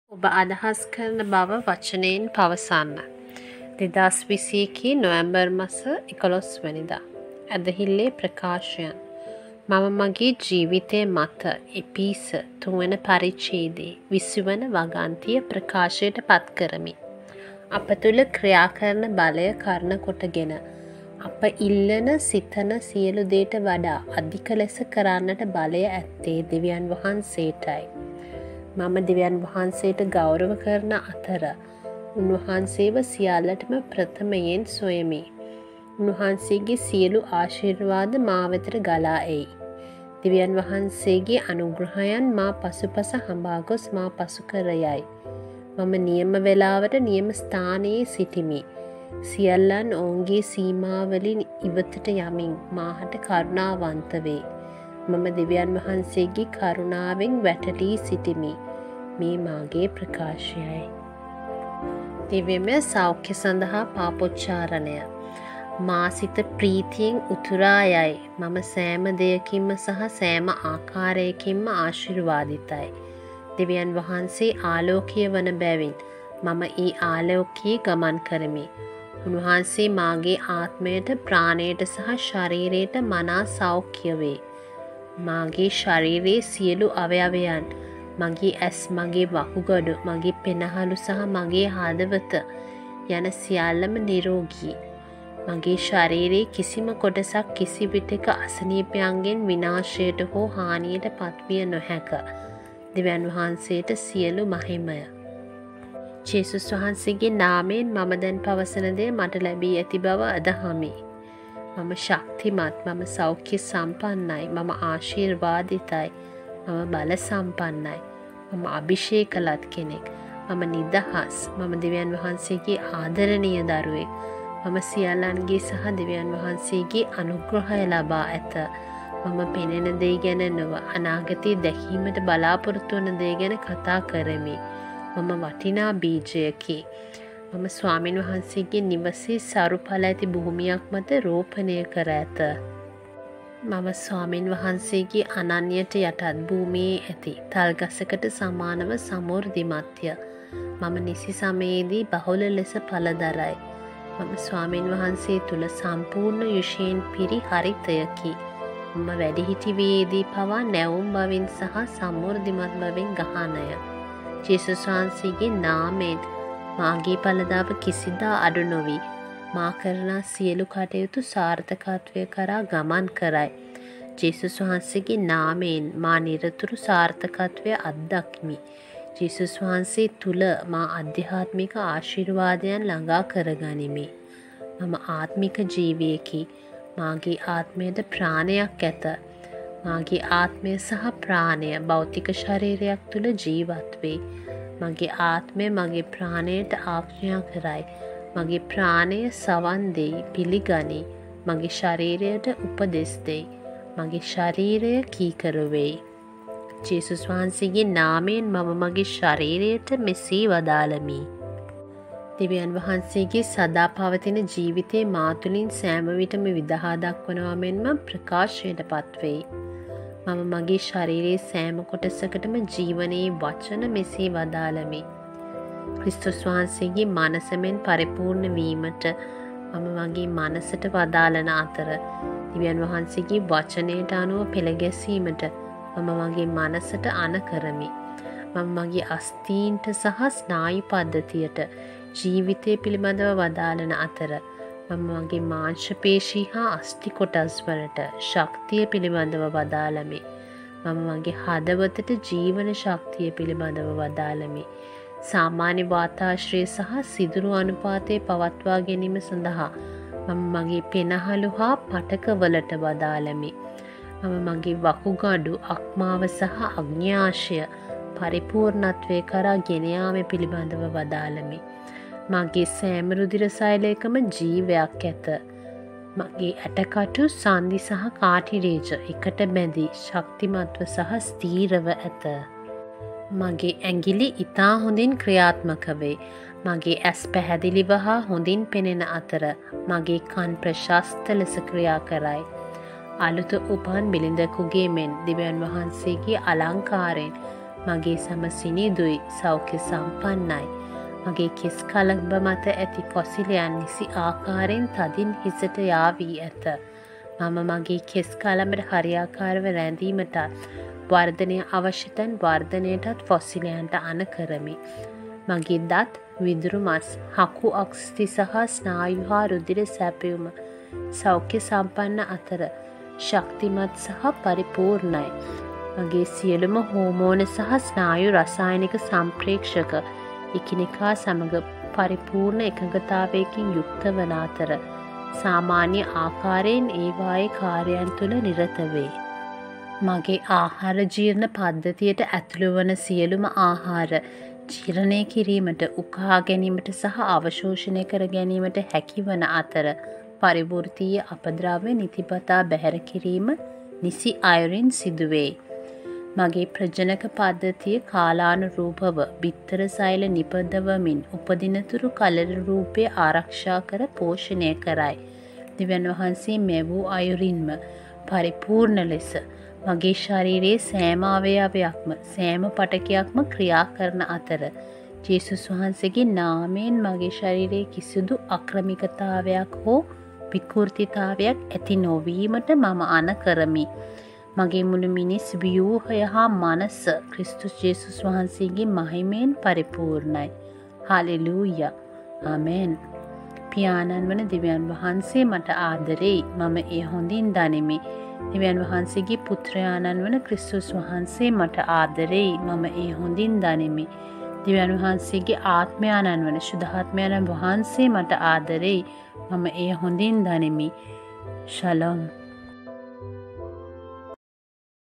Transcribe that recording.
ඔබ අදහස් කරන බව වචනයෙන් පවසන්න. 2021 නොවැම්බර් මස 11 වැනිදා. ඇදහිල්ලේ ප්‍රකාශයන්. මම මගේ ජීවිතය මත එපිස 3 වන පරිච්ඡේදයේ 20 වන වගන්තිය ප්‍රකාශයට පත් කරමි. අප තුළ ක්‍රියා කරන බලය කරන කොටගෙන අප ඉල්ලන සිතන සියලු දේට වඩා අධික ලෙස කරන්නට බලය ඇත්තේ දෙවියන් වහන්සේටයි. මම දෙවියන් වහන්සේට ගෞරව කරන අතර උන්වහන්සේව සියල්ලටම ප්‍රථමයෙන් සොයමි. උන්වහන්සේගේ සියලු ආශිර්වාද මා වෙතට ගලා එයි. දෙවියන් වහන්සේගේ අනුග්‍රහයන් මා පසුපස හඹා ගොස් මා පසු කර යයි. මම නියම වේලාවට නියම ස්ථානයේ සිටිමි. සියල්ලන් ඔවුන්ගේ සීමාවලින් ඉවතට යමින් මාහට කරුණාවන්ත වේ. මම දෙවියන් වහන්සේගේ කරුණාවෙන් වැටලී සිටිමි. මේ මාගේ ප්‍රකාශයයි. දිව්‍යමය සෞඛ්‍ය සඳහා පාපොච්චාරණය. මා සිත ප්‍රීතියෙන් උතුරා යයි. මම සෑම දෙයකින්ම සහ සෑම ආකාරයකින්ම ආශිර්වාදිතයි. දෙවියන් වහන්සේ ආලෝකය වන බැවින් මම ඒ ආලෝකයේ ගමන් කරමි. උන්වහන්සේ මාගේ ආත්මයට ප්‍රාණයට සහ ශරීරයට මනා සෞඛ්‍ය වේ. මාගේ ශරීරයේ සියලු අවයවයන් මගේ ඇස් මගේ වකුගඩු මගේ පෙනහළු සහ මගේ හදවත යන සියල්ලම නිරෝගී. මගේ ශරීරයේ කිසිම කොටසක් කිසි විටක අසනීපයන්ගෙන් විනාශයට හෝ හානියට පත්විය නොහැක. දෙවියන් වහන්සේට සියලු මහිමය. ජේසුස් වහන්සේගේ නාමයෙන් මම දැන් පවසන දේ මට ලැබී ඇති බව අදහමි. මම ශක්තිමත්, මම සෞඛ්‍ය සම්පන්නයි, මම ආශිර්වාදිතයි, මම බල සම්පන්නයි, මම අභිෂේකලත් කෙනෙක්, මම නිදහස්, මම දෙවියන් වහන්සේගේ ආදරණීය දරුවෙක්, මම සියල්ලන්ගේ සහ දෙවියන් වහන්සේගේ අනුග්‍රහය ලබා ඇත. මම පෙනෙන දේ ගැන නොව අනාගතයේ දැකීමට බලාපොරොත්තු වන දේ ගැන කතා කරමි. මම වටිනා බීජයකි. මම ස්වාමීන් වහන්සේගේ නිවසේ සරු ඵල ඇති භූමියක් මත රෝපණය කර ඇත. මම ස්වාමීන් වහන්සේගේ අනන්‍යයට යටත් භූමියේ ඇති තල්ගසකට සමානව සමෘද්ධිමත්ය. මම නිසි සමයේදී බහුල ලෙස ඵල දරයි. මම ස්වාමීන් වහන්සේ තුල සම්පූර්ණ යුෂයෙන් පිරි හරිතයකි. මම වැඩිහිටියේදී පවා නැවුම් බවින් සහ සමෘද්ධිමත් බවින් ගහනය. ජේසුස් වහන්සේගේ නාමයෙන් මාගේ ඵලදාව කිසිදා අඩු නොවි. මා කරන සියලු කටයුතු සාර්ථකත්වය කරා ගමන් කරයි. ජේසුස් වහන්සේගේ නාමයෙන් මා නිරතුරු සාර්ථකත්වය අත්දකිමි. ජේසුස් වහන්සේ තුල මා ආධ්‍යාත්මික ආශිර්වාදයන් ළඟා කරගනිමි. මම ආත්මික ජීවියෙකි. මාගේ ආත්මයට ප්‍රාණයක් ඇත. මාගේ ආත්මය සහ ප්‍රාණය භෞතික ශරීරයක් තුල ජීවත් වේ. මගේ ආත්මය මගේ ප්‍රාණයට ආඥා කරයි. මගේ ප්‍රාණය සවන් දෙයි, පිළිගනී. මගේ ශරීරයට උපදෙස් දෙයි. මගේ ශරීරය කීකරු වෙයි. ජේසුස් වහන්සේගේ නාමයෙන් මම මගේ ශරීරයට මෙසේ වදාළමි. දෙවියන් වහන්සේගේ සදා පවතින ජීවිතේ මා තුළින් සෑම විටම විදහා දක්වනවා මෙන්ම ප්‍රකාශයට පත්වෙයි. මම මගේ ශරීරයේ සෑම කොටසකටම ජීවනයේ වචන මෙසේ වදාළමි. ක්‍රිස්තුස් වහන්සේගේ මනසමෙන් පරිපූර්ණ වීමට මම මගේ මනසට වදාළන අතර දෙවියන් වහන්සේගේ වචනයට අනුව පෙළගැසීමට මම මගේ මනසට අණ කරමි. මම මගේ අස්තීන්ට සහ ස්නායු පද්ධතියට ජීවිතය පිළිබඳව වදාළන අතර මම මගේ මාංශපේශී හා අස්ථි කොටස් වලට ශක්තිය පිළිබඳව වදාළමි. මම මගේ හදවතට ජීවන ශක්තිය පිළිබඳව වදාළමි. සාමාන්‍ය වාතාශ්‍රය සහ සිදුරු අනුපාතය පවත්වා ගැනීම සඳහා මම මගේ පෙනහළු හා පටකවලට වදාළමි. මම මගේ වකුගඩු අක්මාව සහ අග්න්‍යාශය පරිපූර්ණත්වය කරා ගෙන යාම පිළිබඳව වදාළමි. මගේ සෑම රුධිර සෛලයකම ජීවයක් ඇත. මගේ ඇටකටු සන්ධි සහ කාටිරේජ එකට බැඳී ශක්තිමත්ව සහ ස්ථීරව ඇත. මගේ ඇඟිලි ඉතා හොඳින් ක්‍රියාත්මක වේ. මගේ ඇස් පැහැදිලිව හා හොඳින් පෙනෙන අතර මගේ කන් ප්‍රශස්ත ලෙස ක්‍රියා කරයි. අලුත උපන් බිලිඳකුගේ මෙන් දෙවියන් වහන්සේගේ අලංකාරයෙන් මගේ සම සිනිදුයි සෞඛ්‍ය සම්පන්නයි. මගේ කෙස් කලඹ මත ඇති පොසිලයන් නිසි ආකාරයෙන් තදින් හිසට යාවී ඇත. මම මගේ කෙස් කලඹට හරියාකාරව රැඳීමටත් වර්ධනය අවශ්‍යතන් වර්ධනයටත් ෆොසිලයන්ට අන කරමි. මගේ දත් විදුරු මස් හකු අක්ස්ති සහ ස්නායු හා රුධිර සැපයුම සෞඛ්‍ය සම්පන්න අතර ශක්තිමත් සහ පරිපූර්ණයි. මගේ සියලුම හෝමෝන සහ ස්නායු රසායනික සම්ප්‍රේක්ෂක එකිනෙකා සමග පරිපූර්ණ එකඟතාවයකින් යුක්ත වන අතර සාමාන්‍ය ආකාරයෙන් ඒවායේ කාර්යයන් තුළ නිරත වේ. මගේ ආහාර ජීර්ණ පද්ධතියට ඇතුළු වන සියලුම ආහාර ජීර්ණය කිරීමට උකහා ගැනීමට සහ අවශෝෂණය කර ගැනීමට හැකිවන අතර පරිවෘත්තීය අපද්‍රව්‍ය නිතිපතා බැහැර කිරීම නිසි අයුරින් සිදුවේ. මගේ ප්‍රජනක පද්ධතිය කාලානුරූපව බිත්තර සෛල නිපදවමින් උපදිනතුරු කලර රූපය ආරක්ෂා කර පෝෂණය කරයි. දෙවියන් වහන්සේ මෙවූ අයුරින්ම පරිපූර්ණ ලෙස මගේ ශරීරයේ සෑම අවයවයක්ම සෑම පටකයක්ම ක්‍රියා කරන අතර ජේසුස් වහන්සේගේ නාමයෙන් මගේ ශරීරයේ කිසිදු අක්‍රමිකතාවයක් හෝ විකෘතිතාවයක් ඇති නොවීමට මම අන කරමි. මගේ මුළු මිනිස් ව්‍යූහය හා මනස ක්‍රිස්තුස් ජේසුස් වහන්සේගේ මහිමයෙන් පරිපූර්ණයි. හලෙලූයා. ආමෙන්. පියාණන් වන දෙවියන් වහන්සේ මට ආදරෙයි. මම ඒ හොඳින් දනිමි. දෙවියන් වහන්සේගේ පුත්‍රයාණන් වන ක්‍රිස්තුස් වහන්සේ මට ආදරෙයි. මම ඒ හොඳින් දනිමි. දෙවියන් වහන්සේගේ ආත්මයාණන් වන ශුද්ධාත්මයාණන් වහන්සේ මට ආදරෙයි. මම ඒ හොඳින් දනිමි. ශලොම්.